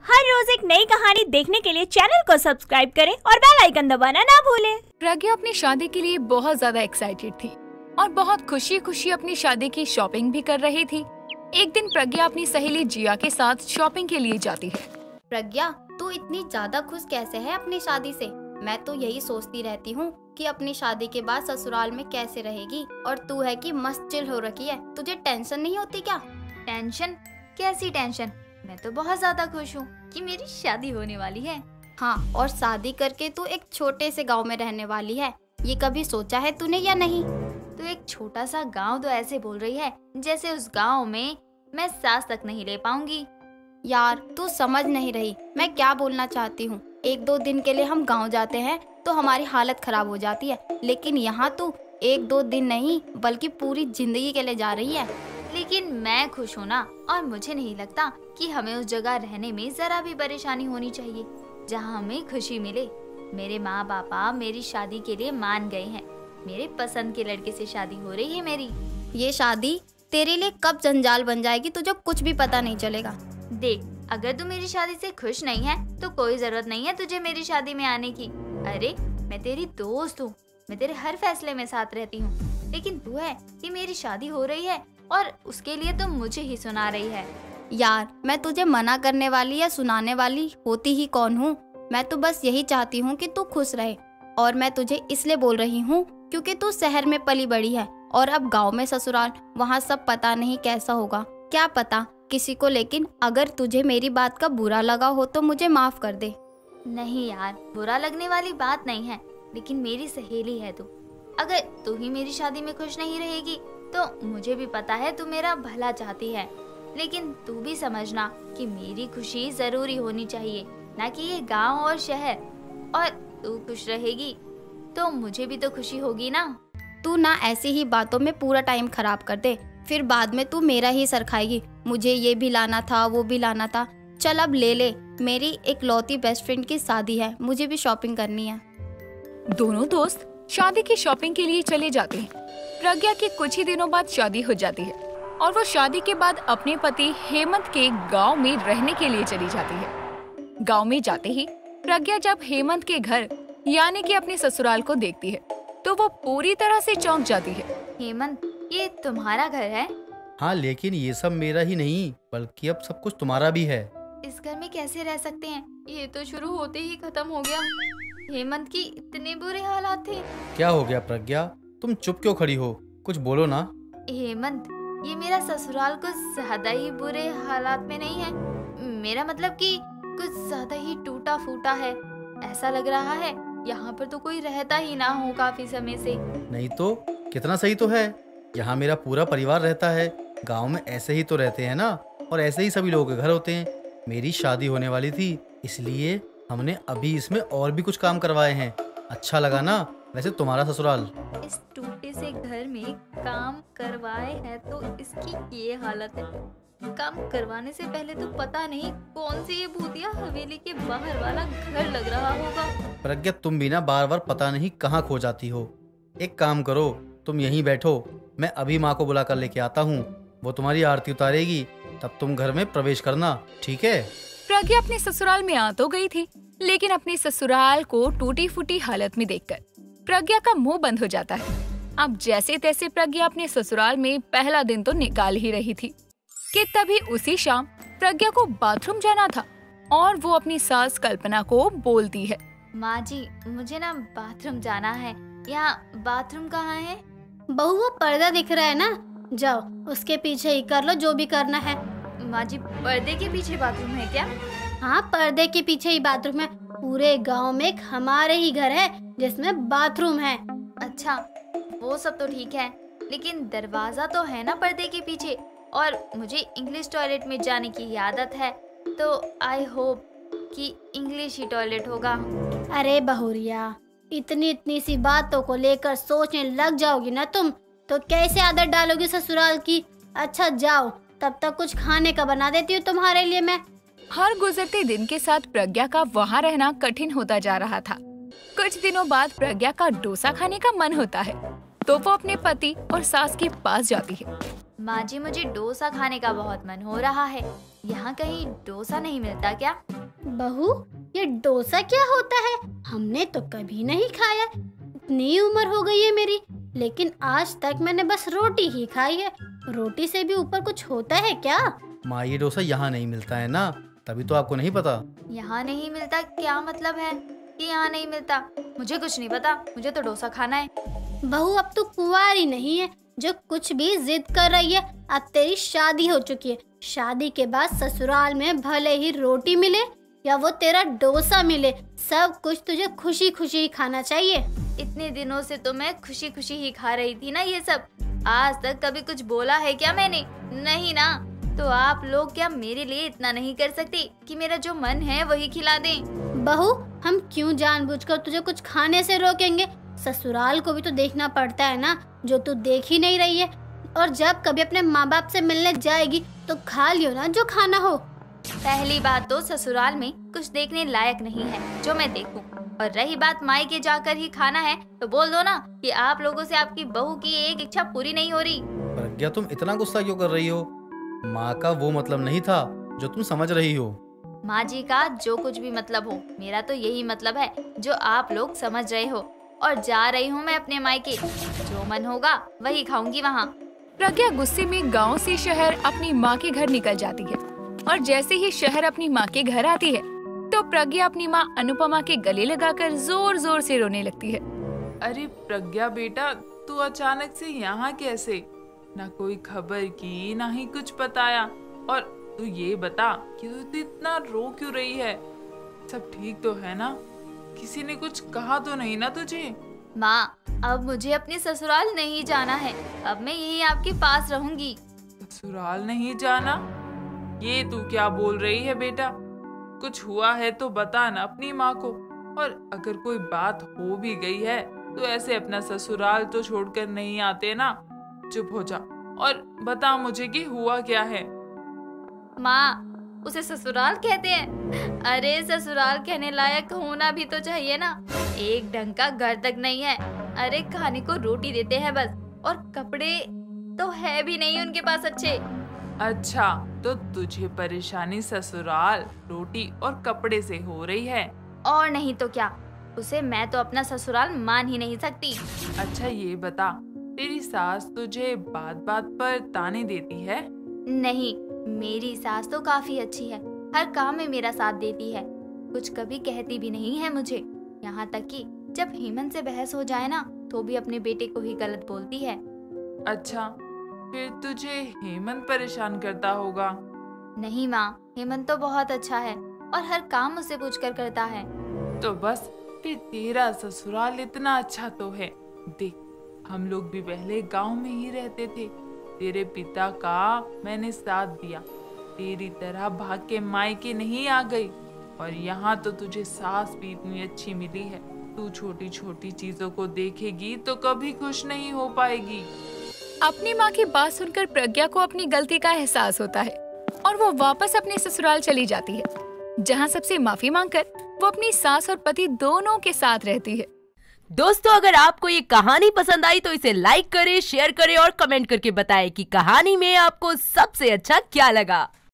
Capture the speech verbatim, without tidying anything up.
हर रोज एक नई कहानी देखने के लिए चैनल को सब्सक्राइब करें और बेल आइकन दबाना ना भूलें। प्रज्ञा अपनी शादी के लिए बहुत ज्यादा एक्साइटेड थी और बहुत खुशी खुशी अपनी शादी की शॉपिंग भी कर रही थी। एक दिन प्रज्ञा अपनी सहेली जिया के साथ शॉपिंग के लिए जाती है। प्रज्ञा, तू इतनी ज्यादा खुश कैसे है अपनी शादी से? मैं तो यही सोचती रहती हूँ कि अपनी शादी के बाद ससुराल में कैसे रहेगी, और तू है कि मस्त चिल हो रखी है। तुझे टेंशन नहीं होती क्या? टेंशन? कैसी टेंशन? मैं तो बहुत ज्यादा खुश हूँ कि मेरी शादी होने वाली है। हाँ, और शादी करके तू एक छोटे से गांव में रहने वाली है। ये कभी सोचा है तूने या नहीं? तो एक छोटा सा गांव तो ऐसे बोल रही है जैसे उस गांव में मैं सांस तक नहीं ले पाऊंगी। यार, तू समझ नहीं रही मैं क्या बोलना चाहती हूँ। एक दो दिन के लिए हम गांव जाते हैं तो हमारी हालत खराब हो जाती है, लेकिन यहाँ तू एक दो दिन नहीं बल्कि पूरी जिंदगी के लिए जा रही है। लेकिन मैं खुश हूँ ना, और मुझे नहीं लगता कि हमें उस जगह रहने में जरा भी परेशानी होनी चाहिए जहाँ हमें खुशी मिले। मेरे माँ बापा मेरी शादी के लिए मान गए हैं। मेरे पसंद के लड़के से शादी हो रही है मेरी। ये शादी तेरे लिए कब जंजाल बन जाएगी तुझे कुछ भी पता नहीं चलेगा। देख, अगर तू मेरी शादी से खुश नहीं है तो कोई जरूरत नहीं है तुझे मेरी शादी में आने की। अरे, मैं तेरी दोस्त हूँ, मैं तेरे हर फैसले में साथ रहती हूँ। लेकिन तू है कि मेरी शादी हो रही है और उसके लिए तो मुझे ही सुना रही है। यार, मैं तुझे मना करने वाली या सुनाने वाली होती ही कौन हूँ? मैं तो बस यही चाहती हूँ कि तू खुश रहे, और मैं तुझे इसलिए बोल रही हूँ क्योंकि तू शहर में पली बड़ी है और अब गांव में ससुराल, वहाँ सब पता नहीं कैसा होगा, क्या पता किसी को। लेकिन अगर तुझे मेरी बात का बुरा लगा हो तो मुझे माफ कर दे। नहीं यार, बुरा लगने वाली बात नहीं है, लेकिन मेरी सहेली है तू। अगर तू ही मेरी शादी में खुश नहीं रहेगी तो मुझे भी पता है तू मेरा भला चाहती है, लेकिन तू भी समझना कि मेरी खुशी जरूरी होनी चाहिए, ना कि ये गांव और शहर। और तू खुश रहेगी तो मुझे भी तो खुशी होगी ना। तू ना ऐसी ही बातों में पूरा टाइम खराब कर दे, फिर बाद में तू मेरा ही सर खाएगी। मुझे ये भी लाना था, वो भी लाना था। चल अब ले ले, मेरी एक लौती बेस्ट फ्रेंड की शादी है, मुझे भी शॉपिंग करनी है। दोनों दोस्त शादी की शॉपिंग के लिए चले जाते हैं। प्रज्ञा की कुछ ही दिनों बाद शादी हो जाती है और वो शादी के बाद अपने पति हेमंत के गांव में रहने के लिए चली जाती है। गांव में जाते ही प्रज्ञा जब हेमंत के घर यानी कि अपने ससुराल को देखती है तो वो पूरी तरह से चौंक जाती है। हेमंत, ये तुम्हारा घर है? हाँ, लेकिन ये सब मेरा ही नहीं बल्कि अब सब कुछ तुम्हारा भी है। इस घर में कैसे रह सकते हैं? ये तो शुरू होते ही खत्म हो गया। हेमंत की इतने बुरे हालात थे। क्या हो गया प्रज्ञा, तुम चुप क्यों खड़ी हो? कुछ बोलो ना। हेमंत, ये मेरा ससुराल कुछ ज्यादा ही बुरे हालात में नहीं है। मेरा मतलब कि कुछ ज्यादा ही टूटा फूटा है। ऐसा लग रहा है यहाँ पर तो कोई रहता ही ना हो काफी समय से। नहीं तो कितना सही तो है, यहाँ मेरा पूरा परिवार रहता है। गांव में ऐसे ही तो रहते हैं ना, और ऐसे ही सभी लोगों के घर होते हैं। मेरी शादी होने वाली थी, इसलिए हमने अभी इसमें और भी कुछ काम करवाए हैं। अच्छा लगा ना वैसे तुम्हारा ससुराल? इस टूटे से घर में काम करवाए हैं तो इसकी ये हालत है। काम करवाने से पहले तो पता नहीं कौन सी ये भूतिया हवेली के बाहर वाला घर लग रहा होगा। प्रज्ञा, तुम भी ना बार बार पता नहीं कहाँ खो जाती हो। एक काम करो, तुम यहीं बैठो, मैं अभी माँ को बुला कर लेके आता हूँ। वो तुम्हारी आरती उतारेगी, तब तुम घर में प्रवेश करना, ठीक है? प्रज्ञा अपने ससुराल में आ तो गई थी, लेकिन अपने ससुराल को टूटी फूटी हालत में देखकर प्रज्ञा का मुंह बंद हो जाता है। अब जैसे तैसे प्रज्ञा अपने ससुराल में पहला दिन तो निकाल ही रही थी कि तभी उसी शाम प्रज्ञा को बाथरूम जाना था और वो अपनी सास कल्पना को बोलती है, माँ जी, मुझे ना बाथरूम जाना है। यहाँ बाथरूम कहाँ है? बहू, वो पर्दा दिख रहा है ना, जाओ उसके पीछे ही कर लो जो भी करना है। माँ जी, पर्दे के पीछे बाथरूम है क्या? हाँ, पर्दे के पीछे ही बाथरूम है। पूरे गांव में एक हमारे ही घर है जिसमें बाथरूम है। अच्छा, वो सब तो ठीक है, लेकिन दरवाजा तो है ना पर्दे के पीछे, और मुझे इंग्लिश टॉयलेट में जाने की आदत है, तो आई होप कि इंग्लिश ही टॉयलेट होगा। अरे बहुरिया, इतनी इतनी सी बातों को लेकर सोचने लग जाओगी ना तुम तो कैसे आदत डालोगी ससुराल की। अच्छा जाओ, तब तक कुछ खाने का बना देती हूँ तुम्हारे लिए मैं। हर गुजरते दिन के साथ प्रज्ञा का वहाँ रहना कठिन होता जा रहा था। कुछ दिनों बाद प्रज्ञा का डोसा खाने का मन होता है तो वो अपने पति और सास के पास जाती है। माँ जी, मुझे डोसा खाने का बहुत मन हो रहा है। यहाँ कहीं डोसा नहीं मिलता क्या? बहू, ये डोसा क्या होता है? हमने तो कभी नहीं खाया। इतनी उम्र हो गई है मेरी, लेकिन आज तक मैंने बस रोटी ही खाई है। रोटी से भी ऊपर कुछ होता है क्या? माँ, ये डोसा यहाँ नहीं मिलता है ना, तभी तो आपको नहीं पता। यहाँ नहीं मिलता क्या मतलब है कि यहाँ नहीं मिलता? मुझे कुछ नहीं पता, मुझे तो डोसा खाना है। बहू, अब तो कुंवारी नहीं है जो कुछ भी जिद कर रही है। अब तेरी शादी हो चुकी है। शादी के बाद ससुराल में भले ही रोटी मिले या वो तेरा डोसा मिले, सब कुछ तुझे खुशी खुशी ही खाना चाहिए। इतने दिनों से तो मैं खुशी खुशी ही खा रही थी ना ये सब। आज तक कभी कुछ बोला है क्या मैंने? नहीं ना। तो आप लोग क्या मेरे लिए इतना नहीं कर सकते कि मेरा जो मन है वही खिला दें? बहू, हम क्यों जानबूझकर तुझे कुछ खाने से रोकेंगे? ससुराल को भी तो देखना पड़ता है ना, जो तू देख ही नहीं रही है। और जब कभी अपने माँ बाप से मिलने जाएगी तो खा लियो ना जो खाना हो। पहली बात तो ससुराल में कुछ देखने लायक नहीं है जो मैं देखूं। और रही बात मायके जाकर ही खाना है, तो बोल दो ना कि आप लोगों से आपकी बहू की एक इच्छा पूरी नहीं हो रही। प्रज्ञा, तुम इतना गुस्सा क्यों कर रही हो? माँ का वो मतलब नहीं था जो तुम समझ रही हो। माँ जी का जो कुछ भी मतलब हो, मेरा तो यही मतलब है जो आप लोग समझ रहे हो। और जा रही हूँ मैं अपने मायके, जो मन होगा वही खाऊंगी वहाँ। प्रज्ञा गुस्से में गांव से शहर अपनी माँ के घर निकल जाती है। और जैसे ही शहर अपनी माँ के घर आती है तो प्रज्ञा अपनी माँ अनुपमा के गले लगाकर जोर जोर से रोने लगती है। अरे प्रज्ञा बेटा, तू अचानक से यहाँ कैसे? ना कोई खबर की, ना ही कुछ बताया। और तू ये बता कि तू इतना रो क्यों रही है? सब ठीक तो है ना? किसी ने कुछ कहा तो नहीं ना तुझे? माँ, अब मुझे अपने ससुराल नहीं जाना है। अब मैं यही आपके पास रहूंगी। ससुराल नहीं जाना? ये तू क्या बोल रही है बेटा? कुछ हुआ है तो बता ना अपनी माँ को। और अगर कोई बात हो भी गई है तो ऐसे अपना ससुराल तो छोड़कर नहीं आते ना। चुप हो जा और बता मुझे कि हुआ क्या है। माँ, उसे ससुराल कहते हैं? अरे ससुराल कहने लायक होना भी तो चाहिए ना। एक ढंग का घर तक नहीं है। अरे खाने को रोटी देते हैं बस, और कपड़े तो है भी नहीं उनके पास अच्छे। अच्छा, तो तुझे परेशानी ससुराल, रोटी और कपड़े से हो रही है? और नहीं तो क्या। उसे मैं तो अपना ससुराल मान ही नहीं सकती। अच्छा ये बता, तेरी सास तुझे बात बात पर ताने देती है? नहीं, मेरी सास तो काफी अच्छी है। हर काम में मेरा साथ देती है। कुछ कभी कहती भी नहीं है मुझे। यहाँ तक कि जब हेमंत से बहस हो जाए ना तो भी अपने बेटे को ही गलत बोलती है। अच्छा, फिर तुझे हेमंत परेशान करता होगा? नहीं माँ, हेमंत तो बहुत अच्छा है और हर काम मुझसे पूछकर करता है। तो बस फिर तेरा ससुराल इतना अच्छा तो है। देख, हम लोग भी पहले गांव में ही रहते थे। तेरे पिता का मैंने साथ दिया। तेरी तरह भाग के मायके नहीं आ गई। और यहाँ तो तुझे सास भी इतनी अच्छी मिली है। तू छोटी छोटी चीजों को देखेगी तो कभी खुश नहीं हो पाएगी। अपनी माँ की बात सुनकर प्रज्ञा को अपनी गलती का एहसास होता है और वो वापस अपने ससुराल चली जाती है, जहाँ सबसे माफी मांगकर वो अपनी सास और पति दोनों के साथ रहती है। दोस्तों, अगर आपको ये कहानी पसंद आई तो इसे लाइक करें, शेयर करें और कमेंट करके बताएं कि कहानी में आपको सबसे अच्छा क्या लगा।